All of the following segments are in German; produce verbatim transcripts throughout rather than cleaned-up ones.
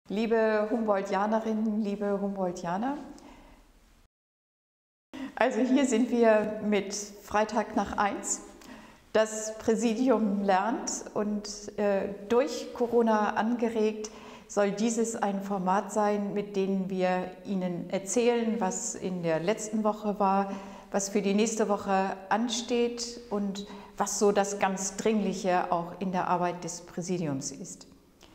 Liebe Humboldtianerinnen, liebe Humboldtianer, also hier sind wir mit Freitag nach eins. Das Präsidium lernt und äh, durch Corona angeregt soll dieses ein Format sein, mit dem wir Ihnen erzählen, was in der letzten Woche war, was für die nächste Woche ansteht und was so das ganz Dringliche auch in der Arbeit des Präsidiums ist.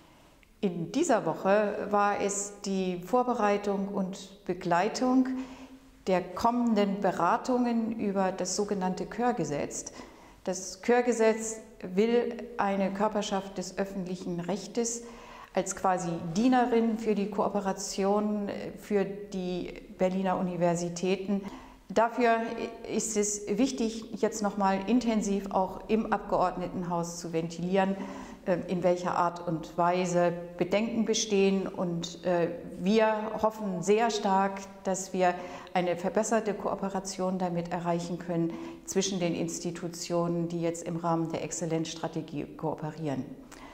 In dieser Woche war es die Vorbereitung und Begleitung der kommenden Beratungen über das sogenannte Chörgesetz. Das Chörgesetz will eine Körperschaft des öffentlichen Rechtes als quasi Dienerin für die Kooperation für die Berliner Universitäten. Dafür ist es wichtig, jetzt nochmal intensiv auch im Abgeordnetenhaus zu ventilieren, in welcher Art und Weise Bedenken bestehen. Und wir hoffen sehr stark, dass wir eine verbesserte Kooperation damit erreichen können zwischen den Institutionen, die jetzt im Rahmen der Exzellenzstrategie kooperieren.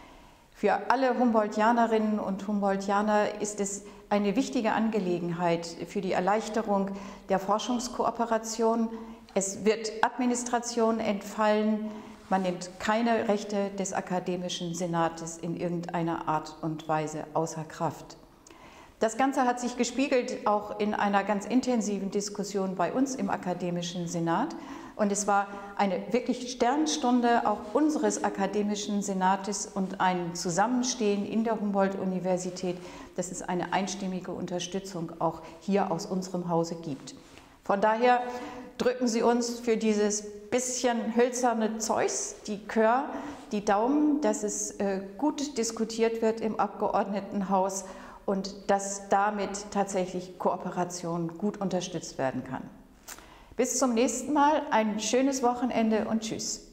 Für alle Humboldtianerinnen und Humboldtianer ist es eine wichtige Angelegenheit für die Erleichterung der Forschungskooperation. Es wird Administration entfallen. Man nimmt keine Rechte des Akademischen Senates in irgendeiner Art und Weise außer Kraft. Das Ganze hat sich gespiegelt auch in einer ganz intensiven Diskussion bei uns im Akademischen Senat. Und es war eine wirklich Sternstunde auch unseres Akademischen Senates und ein Zusammenstehen in der Humboldt-Universität, dass es eine einstimmige Unterstützung auch hier aus unserem Hause gibt. Von daher drücken Sie uns für dieses bisschen hölzerne Zeugs, die Chör, die Daumen, dass es äh, gut diskutiert wird im Abgeordnetenhaus und dass damit tatsächlich Kooperation gut unterstützt werden kann. Bis zum nächsten Mal, ein schönes Wochenende und tschüss.